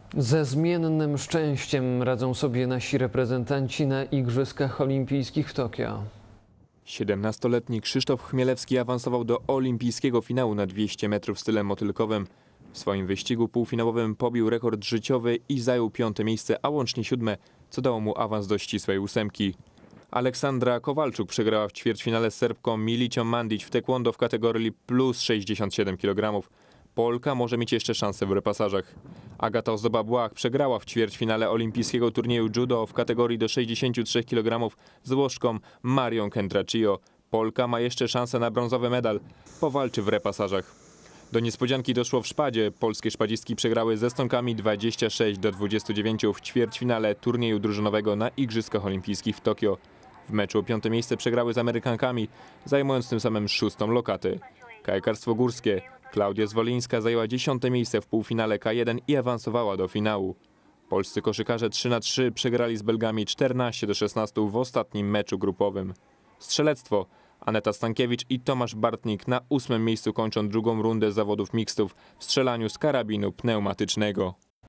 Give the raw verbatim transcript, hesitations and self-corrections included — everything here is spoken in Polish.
Ze zmiennym szczęściem radzą sobie nasi reprezentanci na Igrzyskach Olimpijskich w Tokio. siedemnastoletni Krzysztof Chmielewski awansował do olimpijskiego finału na dwieście metrów stylem motylkowym. W swoim wyścigu półfinałowym pobił rekord życiowy i zajął piąte miejsce, a łącznie siódme, co dało mu awans do ścisłej ósemki. Aleksandra Kowalczuk przegrała w ćwierćfinale z Serbką Milicią Mandić w taekwondo w kategorii plus sześćdziesiąt siedem kilogramów. Polka może mieć jeszcze szansę w repasażach. Agata Ozdoba-Błach przegrała w ćwierćfinale olimpijskiego turnieju judo w kategorii do sześćdziesięciu trzech kilogramów z Włoszką Marią Kentraccio. Polka ma jeszcze szansę na brązowy medal. Powalczy w repasażach. Do niespodzianki doszło w szpadzie. Polskie szpadzistki przegrały z Estonkami dwadzieścia sześć do dwudziestu dziewięciu w ćwierćfinale turnieju drużynowego na Igrzyskach Olimpijskich w Tokio. W meczu o piąte miejsce przegrały z Amerykankami, zajmując tym samym szóstą lokatę. Kajakarstwo górskie. Klaudia Zwolińska zajęła dziesiąte miejsce w półfinale K jeden i awansowała do finału. Polscy koszykarze trzy na trzy przegrali z Belgami czternaście do szesnastu w ostatnim meczu grupowym. Strzelectwo. Aneta Stankiewicz i Tomasz Bartnik na ósmym miejscu kończą drugą rundę zawodów mixtów w strzelaniu z karabinu pneumatycznego.